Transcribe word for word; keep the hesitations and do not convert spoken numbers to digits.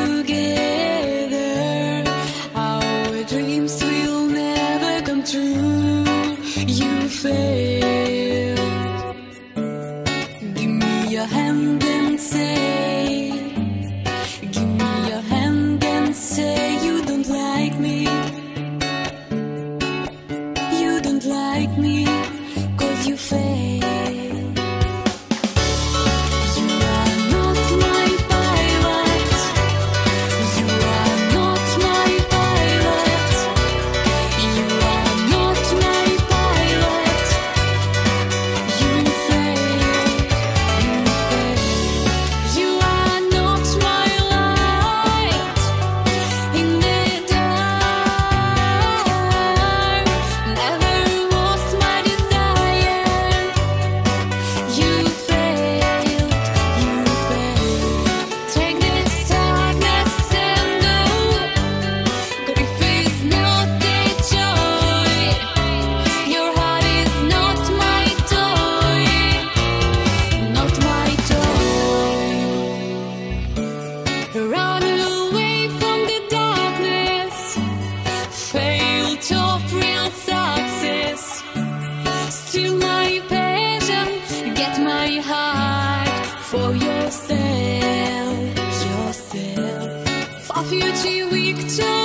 together, our dreams will never come true. You failed. Give me your hand and say, give me your hand and say you don't like me. You don't like me, 'cause you failed. Run away from the darkness, failed of real success. Steal my passion, get my heart for yourself, yourself. For future victory.